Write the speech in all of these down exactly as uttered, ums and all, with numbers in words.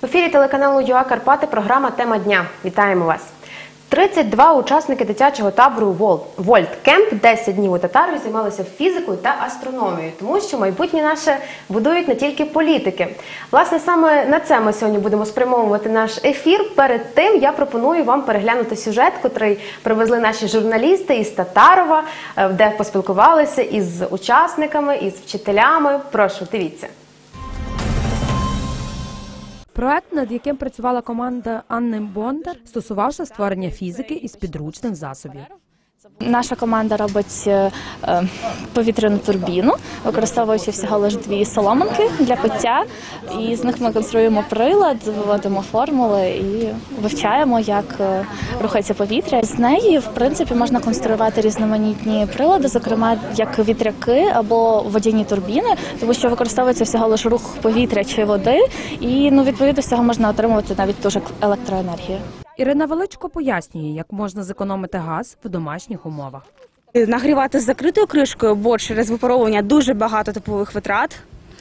В ефірі телеканалу ЮА Карпати програма «Тема дня». Вітаємо вас! тридцять два учасники дитячого табору Вольт Кемп десять днів у Татарові займалися фізикою та астрономією, тому що майбутнє наше будують не тільки політики. Власне, саме на це ми сьогодні будемо спрямовувати наш ефір. Перед тим я пропоную вам переглянути сюжет, котрий привезли наші журналісти із Татарова, де поспілкувалися із учасниками, із вчителями. Прошу, дивіться. Проект, над яким працювала команда Анни Бондар, стосувався створення фізики із підручних засобів. Наша команда робить е, повітряну турбіну, використовуючи всього лише дві соломинки для пиття. І з них ми конструюємо прилад, виводимо формули і вивчаємо, як е, рухається повітря. З неї, в принципі, можна конструювати різноманітні прилади, зокрема, як вітряки або водяні турбіни, тому що використовується всього лише рух повітря чи води, і, ну, відповідно, з цього можна отримувати навіть ту ж електроенергію. Ірина Величко пояснює, як можна зекономити газ в домашніх умовах. Нагрівати з закритою кришкою, бо через випаровування дуже багато теплових витрат.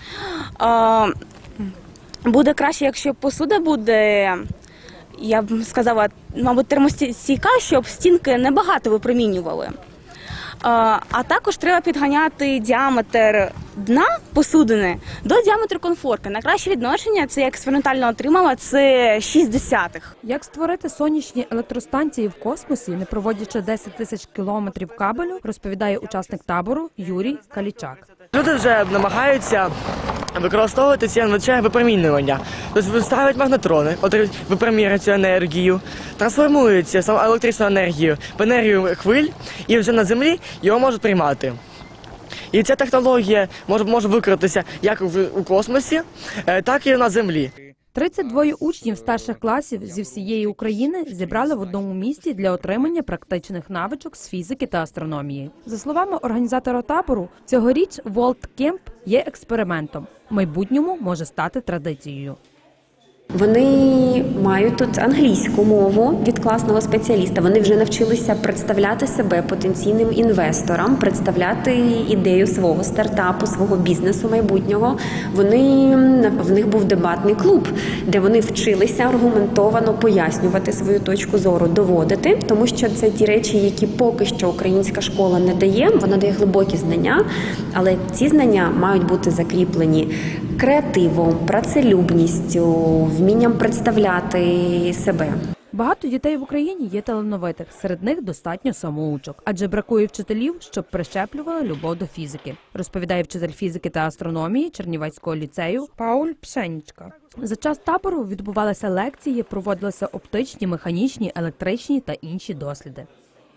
Буде краще, якщо посуда буде, я б сказала, мабуть, термостійка, щоб стінки небагато випромінювали. А також треба підганяти діаметр дна посудини до діаметру конфорки. Найкраще відношення, це я експериментально отримала, це шість десятих. Як створити сонячні електростанції в космосі, не проводячи десять тисяч кілометрів кабелю, розповідає учасник табору Юрій Калічак. Люди вже намагаються використовувати ці надзвичайне випромінювання. Тобто ставлять магнетрони, випромінюють цю енергію, трансформують саму електричну енергію в енергію хвиль і вже на землі його можуть приймати. І ця технологія може, може використатися як у космосі, так і на землі. тридцять два учнів старших класів зі всієї України зібрали в одному місці для отримання практичних навичок з фізики та астрономії. За словами організатора табору, цьогоріч Вольт Кемп є експериментом. В майбутньому може стати традицією. Вони мають тут англійську мову від класного спеціаліста. Вони вже навчилися представляти себе потенційним інвесторам, представляти ідею свого стартапу, свого бізнесу майбутнього. Вони, в них був дебатний клуб, де вони вчилися аргументовано пояснювати свою точку зору, доводити, тому що це ті речі, які поки що українська школа не дає. Вона дає глибокі знання, але ці знання мають бути закріплені креативом, працелюбністю, вмінням представляти себе. Багато дітей в Україні є талановитих, серед них достатньо самоучок, адже бракує вчителів, щоб прищеплювали любов до фізики, розповідає вчитель фізики та астрономії Чернівецького ліцею Пауль Пшенічка. За час табору відбувалися лекції, проводилися оптичні, механічні, електричні та інші досліди.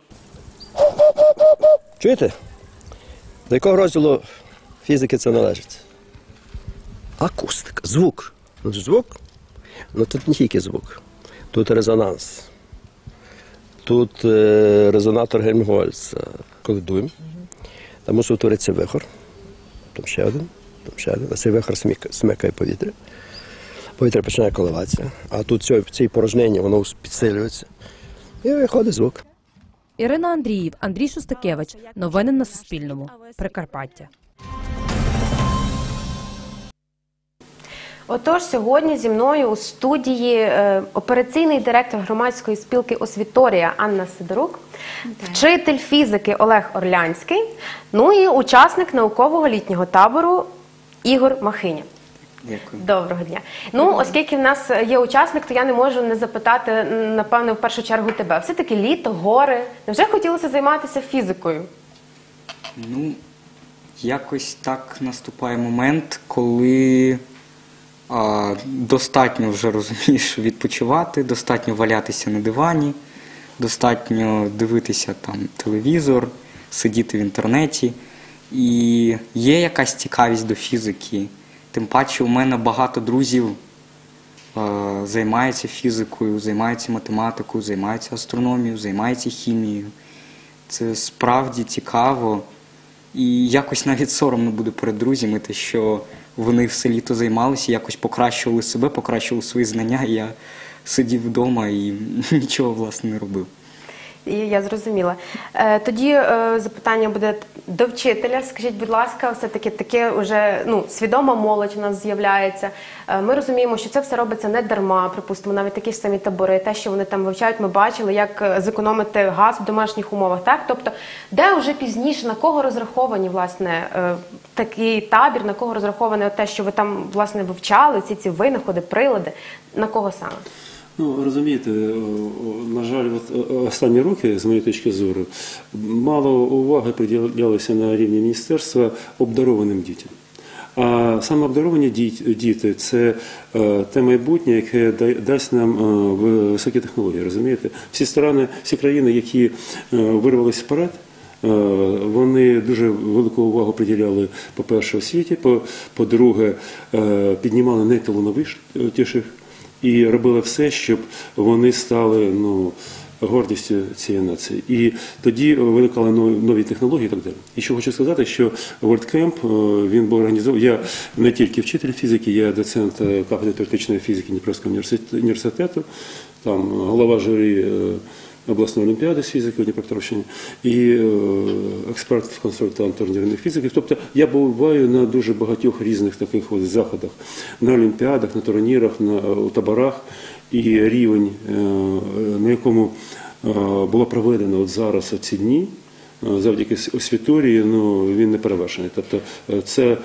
Чуєте? До якого розділу фізики це належить? Акустика, звук. Ну, звук? Ну, тут не тільки звук. Тут резонанс. Тут е, резонатор Гельмгольца. Коли дуємо, там мусить утворитися вихор. Там ще один, там ще один. А цей вихор смикає повітря. Повітря починає коливатися. А тут в цій порожнині воно підсилюється. І виходить звук. Ірина Андріїв, Андрій Шостакевич. Новини на Суспільному. Прикарпаття. Отож, сьогодні зі мною у студії е, операційний директор громадської спілки «Освіторія» Анна Сидорук, вчитель фізики Олег Орлянський, ну і учасник наукового літнього табору Ігор Махиня. Дякую. Доброго дня. Ну, оскільки в нас є учасник, то я не можу не запитати, напевно, в першу чергу тебе. Все-таки літо, гори. Невже хотілося займатися фізикою? Ну, якось так наступає момент, коли а, достатньо вже, розумієш, відпочивати, достатньо валятися на дивані, достатньо дивитися там телевізор, сидіти в інтернеті. І є якась цікавість до фізики. Тим паче у мене багато друзів е, займаються фізикою, займаються математикою, займаються астрономією, займаються хімією. Це справді цікаво. І якось навіть соромно буде перед друзями, те, що вони все літо займалися, якось покращували себе, покращували свої знання. Я сидів вдома і нічого, власне, не робив. І я зрозуміла. Е, Тоді е, запитання буде до вчителя. Скажіть, будь ласка, все-таки таке вже ну, свідома молодь у нас з'являється. Е, Ми розуміємо, що це все робиться не дарма, припустимо, навіть такі ж самі табори, те, що вони там вивчають, ми бачили, як е, зекономити газ в домашніх умовах. Так? Тобто, де вже пізніше, на кого розраховані, власне, е, такий табір, на кого розраховане те, що ви там, власне, вивчали, ці ці винаходи, прилади, на кого саме? Ну, розумієте, на жаль, от останні роки, з моєї точки зору, мало уваги приділялося на рівні міністерства обдарованим дітям. А саме обдаровані діти – це те майбутнє, яке дасть нам високі технології, розумієте? Всі сторони, всі країни, які вирвалися вперед, вони дуже велику увагу приділяли, по-перше, освіті, по-друге, піднімали найталановитіших і робили все, щоб вони стали ну, гордістю цієї нації. І тоді виникали нові, нові технології і так далі. І що хочу сказати, що World Camp, він був організований, я не тільки вчитель фізики, я доцент кафедри теоретичної фізики Дніпровського університету, там голова журі обласної олімпіади з фізики у Дніпропетровщині і експерт-консультант турнірних фізиків. Тобто я буваю на дуже багатьох різних таких от заходах, на олімпіадах, на турнірах, на, у таборах, і рівень, на якому було проведено от зараз ці дні, завдяки освіторії, ну, він не перевершений. Тобто це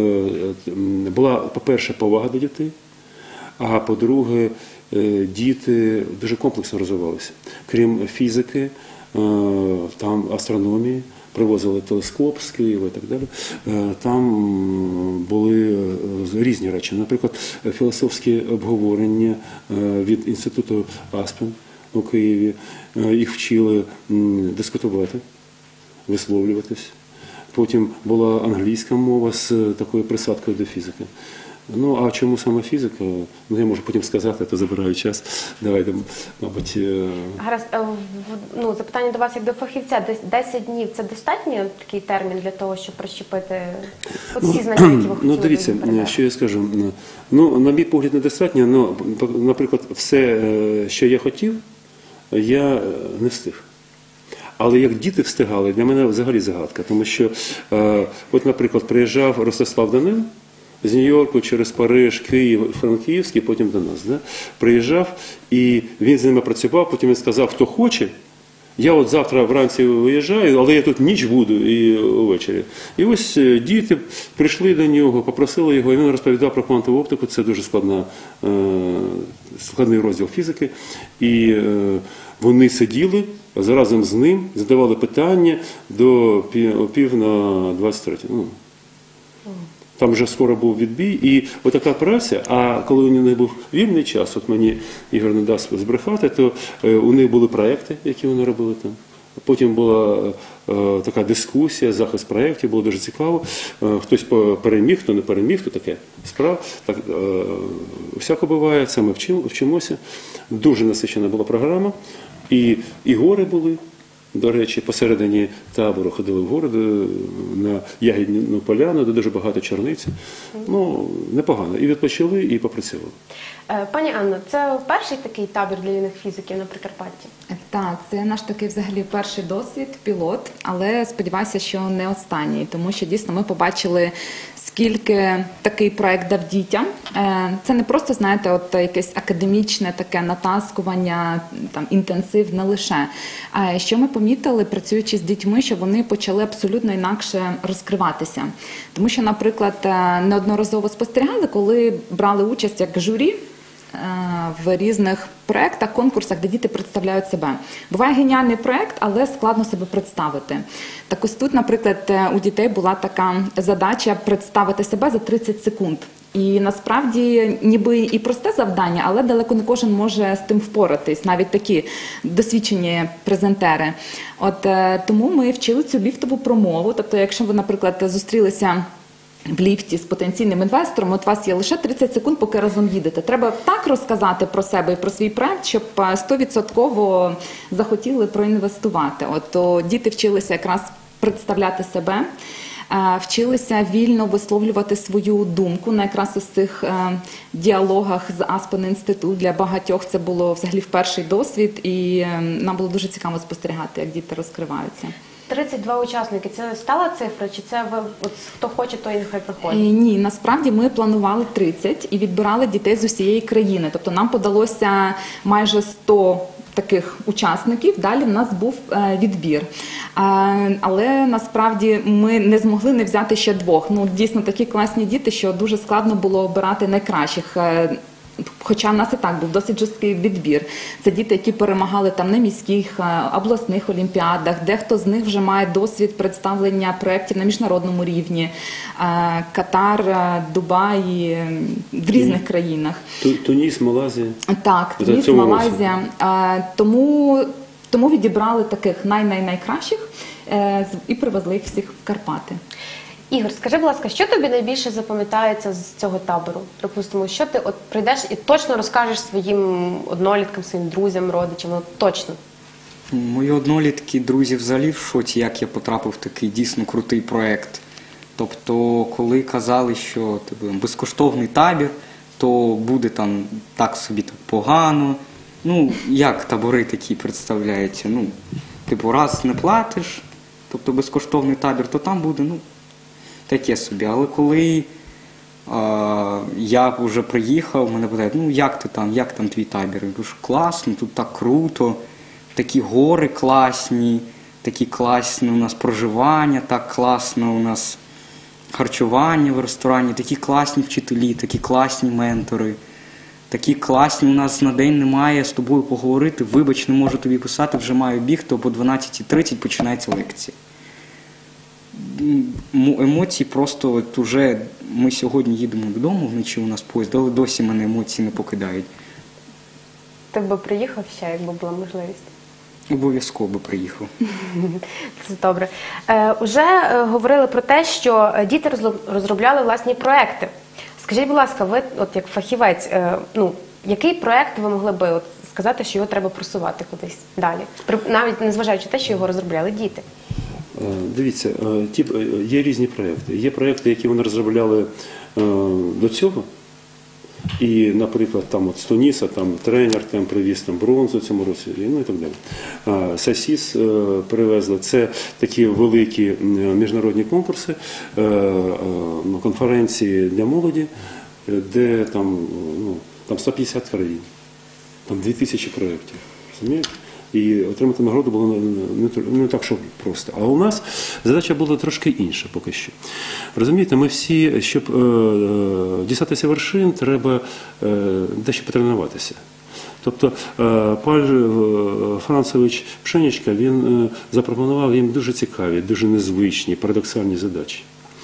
була, по-перше, повага до дітей, а по-друге, діти дуже комплексно розвивалися. Крім фізики, там астрономії, привозили телескоп з Києва і так далі. Там були різні речі. Наприклад, філософські обговорення від інституту Аспен у Києві. Їх вчили дискутувати, висловлюватись. Потім була англійська мова з такою присадкою до фізики. Ну, а чому саме фізика? Ну, я можу потім сказати, то забираю час. Давайте, мабуть... Гаразд, ну, запитання до вас як до фахівця. десять днів – це достатньо такий термін для того, щоб прищепити всі знання, які ви хотіли? Ну, дивіться, що я скажу. Ну, на мій погляд, недостатньо, ну, наприклад, все, що я хотів, я не встиг. Але як діти встигали, для мене взагалі загадка. Тому що, от, наприклад, приїжджав Ростислав Данило, з Нью-Йорку через Париж, Київ, Франківський, потім до нас. Да? Приїжджав, і він з ними працював, потім він сказав, хто хоче, я от завтра вранці виїжджаю, але я тут ніч буду і увечері. І ось діти прийшли до нього, попросили його, і він розповідав про квантову оптику, це дуже складна, складний розділ фізики. І вони сиділи разом з ним, задавали питання до пів на двадцять третю. Ну, там вже скоро був відбій, і отака праця, а коли у них був вільний час, от мені Ігор не дасть збрехати, то у них були проекти, які вони робили там. Потім була е, така дискусія, захист проєктів, було дуже цікаво. Е, хтось переміг, хто не переміг, то таке справа. Так, е, всяко буває, це ми вчимо, вчимося. Дуже насичена була програма, і, і гори були. До речі, посередині табору ходили в гори на Ягідну поляну, де дуже багато чорниці. Ну, непогано. І відпочили, і попрацювали. Пані Анно, це перший такий табір для юних фізиків на Прикарпатті? Так, це наш такий взагалі перший досвід, пілот, але сподіваюся, що не останній, тому що дійсно ми побачили, скільки такий проект дав дітям. Це не просто, знаєте, от якесь академічне таке натаскування, там, інтенсив, не лише. А що ми помітили, працюючи з дітьми, що вони почали абсолютно інакше розкриватися. Тому що, наприклад, неодноразово спостерігали, коли брали участь як журі в різних проєктах, конкурсах, де діти представляють себе. Буває геніальний проєкт, але складно себе представити. Так ось тут, наприклад, у дітей була така задача представити себе за тридцять секунд. І насправді ніби і просте завдання, але далеко не кожен може з тим впоратись, навіть такі досвідчені презентери. От тому ми вчили цю ліфтову промову, тобто якщо ви, наприклад, зустрілися в ліфті з потенційним інвестором, от у вас є лише тридцять секунд, поки разом їдете. Треба так розказати про себе і про свій проект, щоб сто відсотків захотіли проінвестувати. От то діти вчилися якраз представляти себе. вчилися вільно висловлювати свою думку на якраз із цих діалогах з Аспен Інститут. Для багатьох це було взагалі перший досвід, і нам було дуже цікаво спостерігати, як діти розкриваються. тридцять два учасники – це стала цифра, чи це ви, от, хто хоче, той нехай приходить? Ні, насправді ми планували тридцять і відбирали дітей з усієї країни. Тобто нам подалося майже сто таких учасників, далі в нас був відбір. Але насправді ми не змогли не взяти ще двох. Ну, дійсно, такі класні діти, що дуже складно було обирати найкращих. Хоча в нас і так був досить жорсткий відбір. Це діти, які перемагали там на міських, обласних олімпіадах, дехто з них вже має досвід представлення проєктів на міжнародному рівні. Катар, Дубай, в різних країнах. Туніс, Малайзія. Так, Туніс, Малайзія. Тому, тому відібрали таких най-най-найкращих і привезли їх всіх в Карпати. Ігор, скажи, будь ласка, що тобі найбільше запам'ятається з цього табору? Припустимо, що ти от прийдеш і точно розкажеш своїм одноліткам, своїм друзям, родичам, ну, точно? Мої однолітки, друзі взагалі в шоці, як я потрапив в такий дійсно крутий проєкт. Тобто, коли казали, що типу, безкоштовний табір, то буде там так собі так погано. Ну, як табори такі представляються? Ну, типу, раз не платиш, тобто безкоштовний табір, то там буде, ну, таке собі. Але коли а, я вже приїхав, мене питають, ну як ти там, як там твій табір? Я кажу, класно, тут так круто, такі гори класні, такі класні у нас проживання, так класно у нас харчування в ресторані, такі класні вчителі, такі класні ментори, такі класні у нас на день немає з тобою поговорити, вибач, не можу тобі писати, вже маю бігти, бо дванадцята тридцять починається лекція. Емоції просто, от уже ми сьогодні їдемо додому, вночі у нас поїзд, але досі мене емоції не покидають. Ти б приїхав ще, якби була можливість? Обов'язково би приїхав. Це добре. Е, уже е, говорили про те, що діти розробляли власні проекти. Скажіть, будь ласка, ви, от як фахівець, е, ну, який проект ви могли би от сказати, що його треба просувати кудись далі? При, навіть незважаючи на те, що його розробляли діти. Дивіться, є різні проекти. Є проекти, які вони розробляли до цього. І, наприклад, там от з Туніса там тренер там привіз там бронзу цьому році, ну і так далі. Сасіс привезли. Це такі великі міжнародні конкурси, конференції для молоді, де там, ну, там сто п'ятдесят країн, там дві тисячі проєктів. Розумієте? І отримати нагороду було не, не так, що просто. А у нас задача була трошки інша поки що. Розумієте, ми всі, щоб е, дістатися вершин, треба е, дещо потренуватися. Тобто е, Паль е, Францович Пшенічка, він е, запропонував їм дуже цікаві, дуже незвичні, парадоксальні задачі.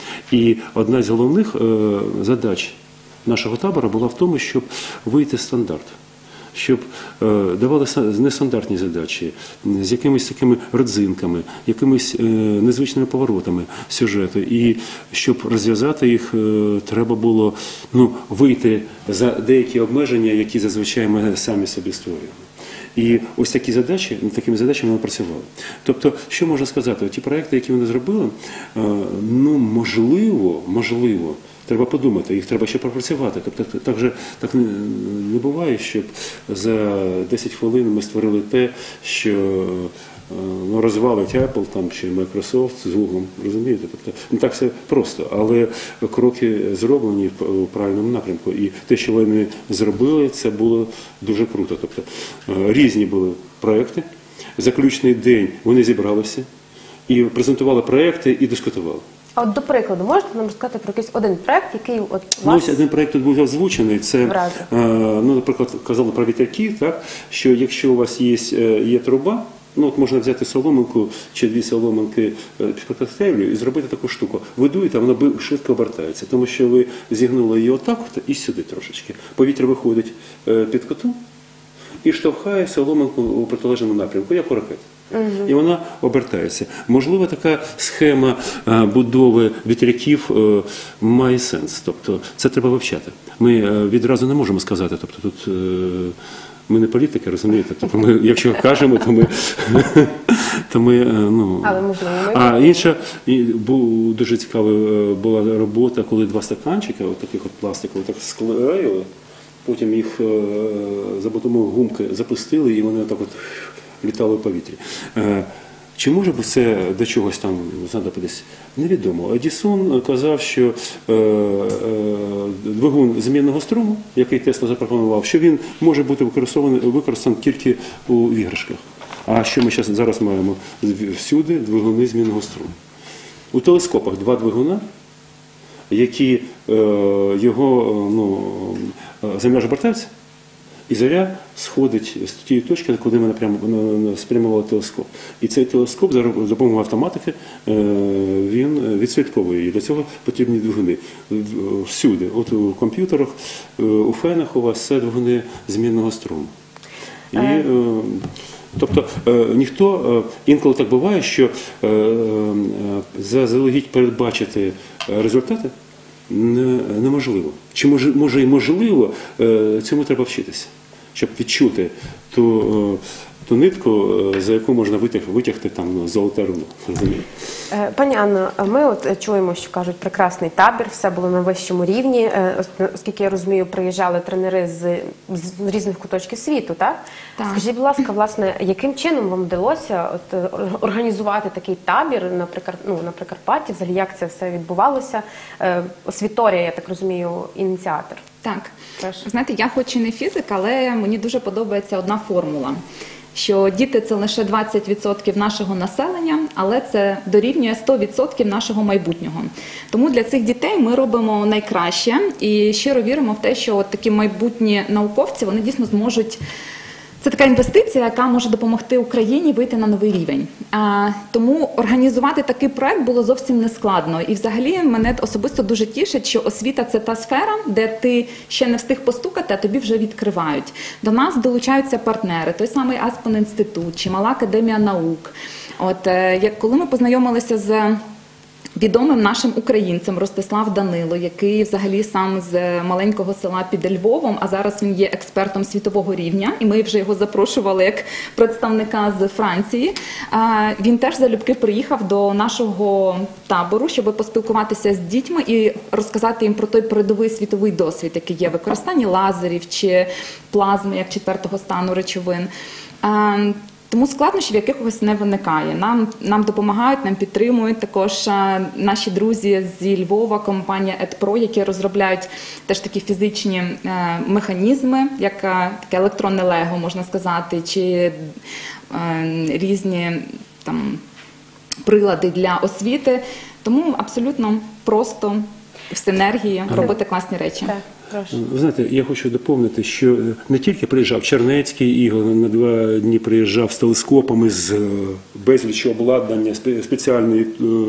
І одна з головних е, задач нашого табору була в тому, щоб вийти з стандарту. Щоб е, давалися нестандартні задачі, з якимись такими родзинками, якимись е, незвичними поворотами сюжету. І щоб розв'язати їх, е, треба було ну, вийти за деякі обмеження, які зазвичай ми самі собі створюємо. І ось такі задачі, над такими задачами ми працювали. Тобто, що можна сказати? Ті проекти, які вони зробили, е, ну, можливо, можливо, треба подумати, їх треба ще пропрацювати. Тобто так, же, так не, не буває, щоб за десять хвилин ми створили те, що ну, розвалить Apple там, чи Microsoft з Google, розумієте? Тобто, не так все просто, але кроки зроблені в правильному напрямку. І те, що вони зробили, це було дуже круто. Тобто, різні були проекти, заключний день вони зібралися і презентували проекти і дискутували. А от до прикладу, можете нам розказати про якийсь один проект, який от вас... Ну, ось один проект тут був озвучений, це, е, ну, наприклад, казали про вітряки, так, що якщо у вас є, є труба, ну, от можна взяти соломинку чи дві соломинки під коктейлю і зробити таку штуку. Ви дуєте, вона швидко обертається, тому що ви зігнули її отак от і сюди трошечки. Повітря виходить під коту і штовхає соломинку у протилежному напрямку, як у ракеті. Угу. І вона обертається. Можливо, така схема а, будови вітряків а, має сенс. Тобто, це треба вивчати. Ми а, відразу не можемо сказати, тобто тут а, ми не політики, розумієте? Тобто, ми, якщо кажемо, то ми То ми, е, ну, Але, можливо, ми а будемо. інша, і, був, дуже цікава е, була робота, коли два стаканчика, от таких от пластикових, так склеїли, потім їх е, за допомогою гумки запустили, і вони так от літали в повітрі. Е, Чи може би це до чогось там знадобитись? Невідомо. Едісон казав, що е, е, двигун змінного струму, який Тесла запропонував, що він може бути використаний, використаний тільки у іграшках. А що ми щас, зараз маємо? Всюди двигуни змінного струму. У телескопах два двигуна, які е, його ну, Земля ж обертається, і зоря сходить з тієї точки, куди ми напряму спрямували телескоп. І цей телескоп за допомогою автоматики він відслідковує. І для цього потрібні двигуни. Всюди. От у комп'ютерах, у фенах у вас це двигуни змінного струму. І, тобто ніхто, інколи так буває, що заздалегідь передбачити результати неможливо. Чи може, може і можливо, цьому треба вчитися, щоб відчути ту, ту нитку, за яку можна витягти, витягти там золоте руно. Пані Анно, ми от чуємо, що кажуть, прекрасний табір, все було на вищому рівні. Оскільки я розумію, приїжджали тренери з, з різних куточків світу, так? Так. Скажіть, будь ласка, власне, яким чином вам вдалося от, організувати такий табір на, Прикар... ну, на Прикарпатті? Взагалі, як це все відбувалося? Освіторія, я так розумію, ініціатор. Так. Прошу. Знаєте, я хоч і не фізик, але мені дуже подобається одна формула. Що діти – це лише двадцять відсотків нашого населення, але це дорівнює сто відсотків нашого майбутнього. Тому для цих дітей ми робимо найкраще і щиро віримо в те, що от такі майбутні науковці, вони дійсно зможуть... Це така інвестиція, яка може допомогти Україні вийти на новий рівень. А, тому організувати такий проект було зовсім не складно. І взагалі мене особисто дуже тішить, що освіта – це та сфера, де ти ще не встиг постукати, а тобі вже відкривають. До нас долучаються партнери, той самий Аспен-інститут чи Мала академія наук. От, як коли ми познайомилися з відомим нашим українцем Ростислав Данило, який взагалі сам з маленького села під Львовом, а зараз він є експертом світового рівня, і ми вже його запрошували як представника з Франції. Він теж залюбки приїхав до нашого табору, щоб поспілкуватися з дітьми і розказати їм про той передовий світовий досвід, який є в використанні лазерів чи плазми, як четвертого стану речовин. Тому складнощів якихось не виникає. Нам, нам допомагають, нам підтримують також а, наші друзі зі Львова, компанія «Едпро», які розробляють теж такі фізичні а, механізми, як а, таке електронне лего, можна сказати, чи а, різні там, прилади для освіти. Тому абсолютно просто в синергії робити класні речі. Так. Прошу. Ви знаєте, я хочу доповнити, що не тільки приїжджав Чернецький, Ігор на два дні приїжджав з телескопами, з безліччю обладнання, спеціальний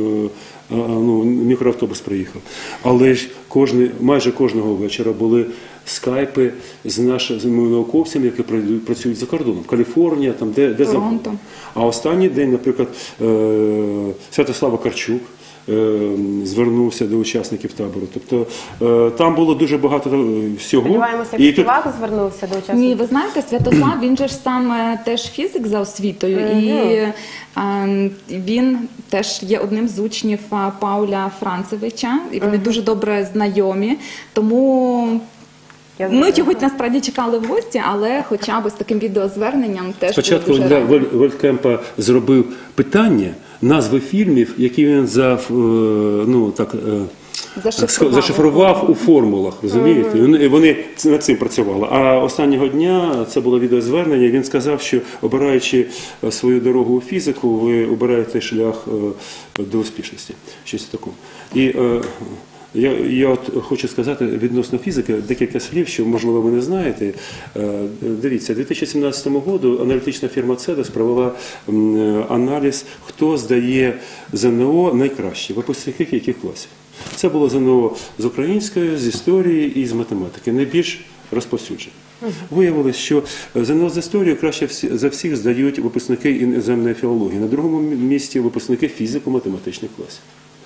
ну, мікроавтобус приїхав. Але ж кожний, майже кожного вечора були скайпи з нашими науковцями, які працюють за кордоном. Каліфорнія, там, де, де завгодно. А останній день, наприклад, Святослава Карчук звернувся до учасників табору. Тобто там було дуже багато всього. Сподіваємося, і Співак тут... звернувся до учасників. Ні, ви знаєте, Святослав, він же ж сам теж фізик за освітою, mm-hmm. і а, він теж є одним з учнів Пауля Францевича, і вони mm-hmm. дуже добре знайомі, тому... Я Ми його насправді чекали в гості, але хоча б з таким відеозверненням теж спочатку дуже для Вольткемпа зробив питання, назви фільмів, які він за, ну, так, зашифрував. зашифрував у формулах, розумієте? Mm-hmm. Вони над цим працювали. А останнього дня це було відеозвернення, він сказав, що обираючи свою дорогу у фізику, ви обираєте шлях до успішності. Щось такого. І Я, я от хочу сказати відносно фізики декілька слів, що, можливо, ви не знаєте. Дивіться, у дві тисячі сімнадцятому році аналітична фірма «Цедес» провела аналіз, хто здає ЗНО найкраще, випускники яких класів. Це було ЗНО з української, з історії і з математики, найбільш розповсюджені. Виявилось, що ЗНО з історії краще за всіх здають випускники іноземної філології, на другому місці випускники фізико-математичних класів.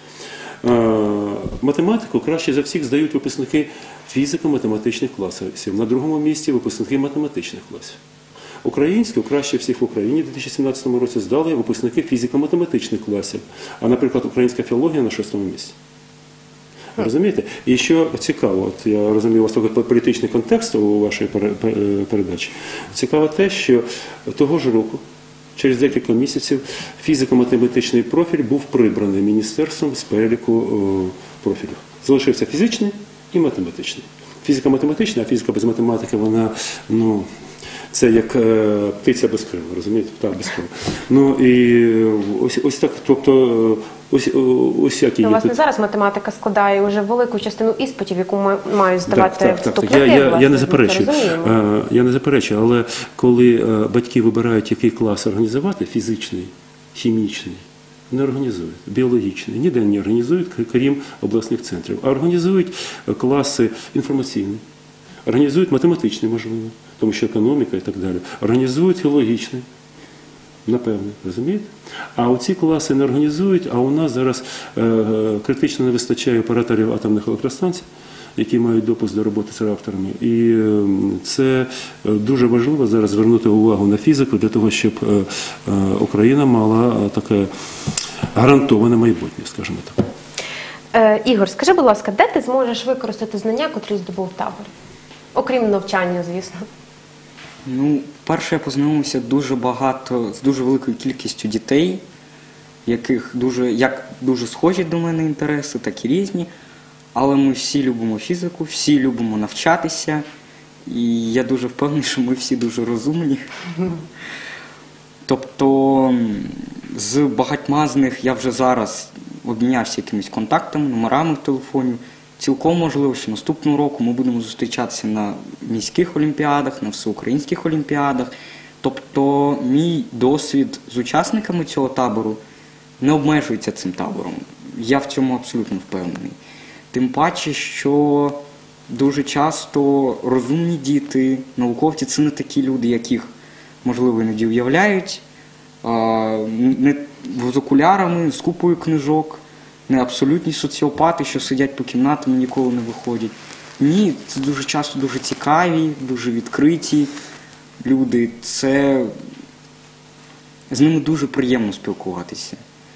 Математику краще за всіх здають випускники фізико-математичних класів. На другому місці випускники математичних класів. українську краще всіх в Україні в дві тисячі сімнадцятому році здали випускники фізико-математичних класів, а, наприклад, українська філологія на шостому місці. Розумієте? І що цікаво, от я розумію, у вас такий політичний контекст у вашій передачі. Цікаво те, що того ж року, через декілька місяців, фізико-математичний профіль був прибраний міністерством з переліку профілів. Залишився фізичний і математичний. Фізика-математична, а фізика без математики, вона, ну, це як е, птиця без крила, розумієте? Так, без крила. Ну, і ось, ось так, тобто, ось, ось як її Ну, власне, тут... зараз математика складає вже велику частину іспитів, яку ми мають здавати Так, так, так, так. вступники. Я, я, власне, я не ми це заперечую. розуміємо. Е, Я не заперечую, але коли е, батьки вибирають, який клас організувати, фізичний, хімічний, не організують, біологічний, ніде не організують, крім обласних центрів, а організують класи інформаційні, організують математичний, можливо, тому що економіка і так далі, організують філологічний, напевне, розумієте? А оці класи не організують, а у нас зараз е, критично не вистачає операторів атомних електростанцій, які мають допуск до роботи з реакторами. І е, це дуже важливо зараз звернути увагу на фізику для того, щоб е, е, Україна мала таке гарантоване майбутнє, скажімо так. Е, Ігор, скажи, будь ласка, де ти зможеш використати знання, котрі здобув в таборі? Окрім навчання, звісно. Ну, перше, я познайомився дуже багато, з дуже великою кількістю дітей, яких дуже, як дуже схожі до мене інтереси, так і різні. Але ми всі любимо фізику, всі любимо навчатися. І я дуже впевнений, що ми всі дуже розумні. Тобто, з багатьма з них я вже зараз обмінявся якимись контактами, номерами в телефоні. Цілком можливо, що наступного року ми будемо зустрічатися на міських олімпіадах, на всеукраїнських олімпіадах. Тобто мій досвід з учасниками цього табору не обмежується цим табором. Я в цьому абсолютно впевнений. Тим паче, що дуже часто розумні діти, науковці – це не такі люди, яких, можливо, іноді уявляють, не з окулярами, з купою книжок, не абсолютні соціопати, що сидять по кімнатам і ніколи не виходять. Ні, це дуже часто дуже цікаві, дуже відкриті люди. Це... З ними дуже приємно спілкуватися.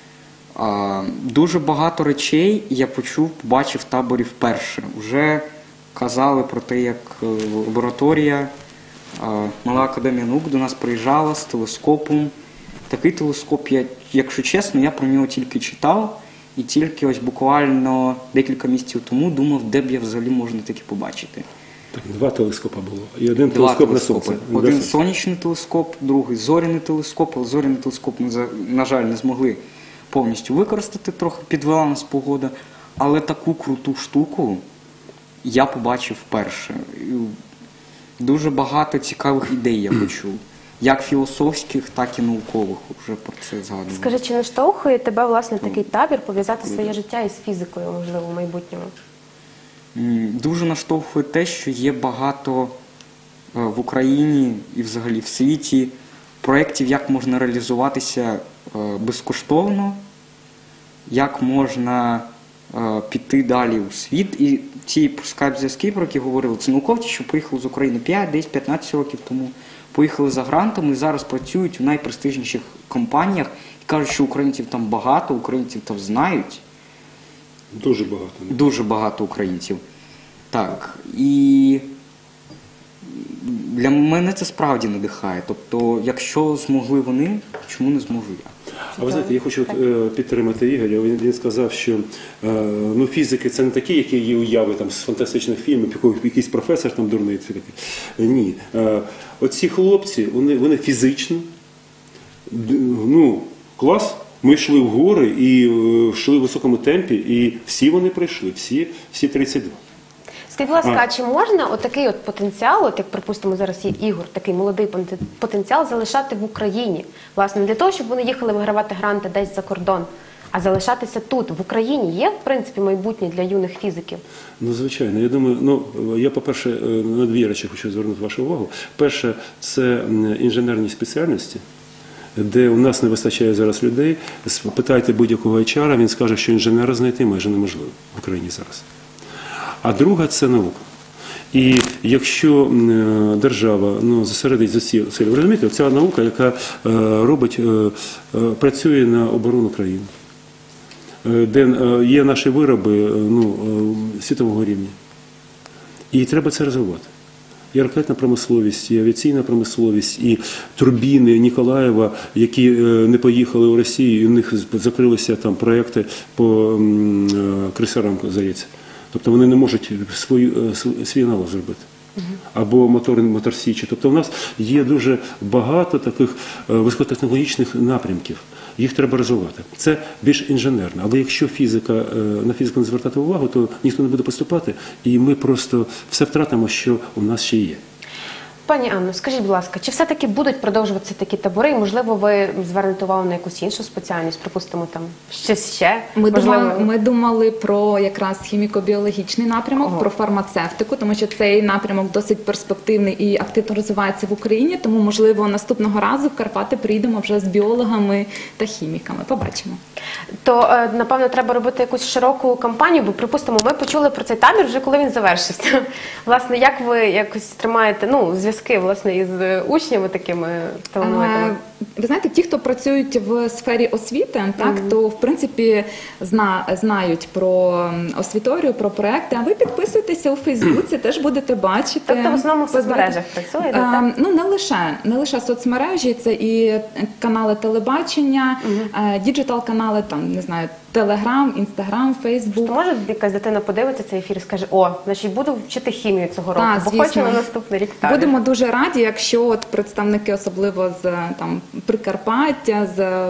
А, дуже багато речей я почув, побачив в таборі вперше. Вже казали про те, як лабораторія, а, Мала академія наук до нас приїжджала з телескопом. Такий телескоп, я, якщо чесно, я про нього тільки читав. І тільки ось буквально декілька місяців тому думав, де б я взагалі можна таке побачити. Так, два телескопа було. І один Два телескоп на телескопи. сонце. Один сонячний телескоп, другий зоряний телескоп. Але зоряний телескоп ми, на жаль, не змогли повністю використати, трохи підвела нас погода. Але таку круту штуку я побачив вперше. Дуже багато цікавих ідей я почув. Як філософських, так і наукових, вже про це згадував. Скажи, чи не штовхує тебе, власне, такий табір пов'язати своє життя із фізикою, можливо, в майбутньому? Дуже наштовхує те, що є багато в Україні і взагалі в світі проєктів, як можна реалізуватися безкоштовно, як можна піти далі у світ. І ці скайп-зв'язки, про які говорили, це науковці, що приїхали з України п'ять, десять, п'ятнадцять років тому, поїхали за грантами і зараз працюють у найпрестижніших компаніях і кажуть, що українців там багато, українців там знають. Дуже багато. Дуже багато українців. Так. І для мене це справді надихає. Тобто, якщо змогли вони, чому не зможу я? А ви знаєте, я хочу підтримати Ігоря. Він, він сказав, що ну, фізики – це не такі, які є уяви там, з фантастичних фільмів, якийсь професор там дурний. Ні. Оці хлопці, вони, вони фізично, ну, клас. Ми йшли в гори і йшли в високому темпі, і всі вони прийшли, всі, всі тридцять два. Скажіть, будь ласка, а чи можна отакий от потенціал, от як, припустимо, зараз є Ігор, такий молодий потенціал, залишати в Україні? Власне, не для того, щоб вони їхали вигравати гранти десь за кордон, а залишатися тут, в Україні. Є, в принципі, майбутнє для юних фізиків? Ну, звичайно. Я думаю, ну, я, по-перше, на дві речі хочу звернути вашу увагу. Перше, це інженерні спеціальності, де у нас не вистачає зараз людей. Питайте будь-якого ейч ар, він скаже, що інженера знайти майже неможливо в Україні зараз. А друга – це наука. І якщо е, держава ну, зосередить за ці сили, ви розумієте, ця наука, яка е, робить, е, е, працює на оборону країни, е, де е, є наші вироби е, ну, е, світового рівня. І треба це розвивати. І ракетна промисловість, і авіаційна промисловість, і турбіни Ніколаєва, які не поїхали у Росію, і у них закрилися там проекти по крейсерам, здається. Тобто вони не можуть свою, свій аналог зробити. Або мотор, моторсічі. Тобто у нас є дуже багато таких високотехнологічних напрямків. Їх треба розвивати. Це більш інженерно. Але якщо фізика, на фізику не звертати увагу, то ніхто не буде поступати, і ми просто все втратимо, що у нас ще є. Пані Анно, скажіть, будь ласка, чи все-таки будуть продовжуватися такі табори? І, можливо, ви звернете увагу на якусь іншу спеціальність, припустимо, там щось ще? Ми, можливо... думали, ми думали про якраз хіміко-біологічний напрямок, ага. про фармацевтику, тому що цей напрямок досить перспективний і активно розвивається в Україні, тому, можливо, наступного разу в Карпати приїдемо вже з біологами та хіміками. Побачимо. То, напевно, треба робити якусь широку кампанію, бо, припустимо, ми почули про цей табір вже коли він завершився. Власне, як ви якось тримаєте, ну, зв'язки, власне, із учнями такими талановитими? Ви знаєте, ті, хто працюють в сфері освіти, так, mm-hmm. то, в принципі, зна, знають про освіторію, про проекти, а ви підписуєтеся у Фейсбуці, теж будете бачити. Тобто в основному в соцмережах працюєте, так? Ну, не лише, не лише соцмережі, це і канали телебачення, mm-hmm. діджитал-канали, там, не знаю, Телеграм, Інстаграм, Фейсбук. Може, якась дитина подивиться цей ефір і скаже, о, значить, буду вчити хімію цього року, так, бо звісно. хочу на наступний рік табір. Будемо дуже раді, якщо от представники, особливо з там Прикарпаття, з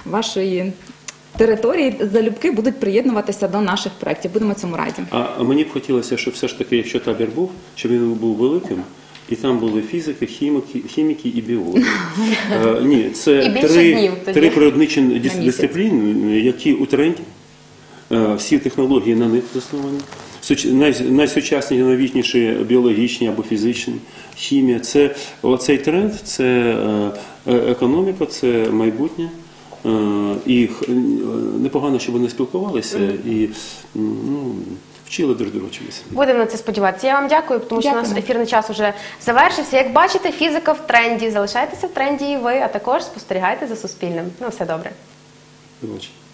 вашої території, залюбки будуть приєднуватися до наших проєктів. Будемо цьому раді. А мені б хотілося, щоб все ж таки, якщо табір був, щоб він був великим, і там були фізики, хіміки, хіміки і біологи. а, ні, це три, три природничі дисципліни, які у тренді, а, всі технології на них засновані. Найсучасніші, найновітніші біологічні або фізичні, хімія. Це оцей тренд, це економіка, це майбутнє. І непогано, щоб вони спілкувалися і ну, вчили друг друга чомусь. Будемо на це сподіватися. Я вам дякую, тому що у нас ефірний час вже завершився. Як бачите, фізика в тренді. Залишайтеся в тренді і ви, а також спостерігайте за Суспільним. Ну, все добре. До побачення.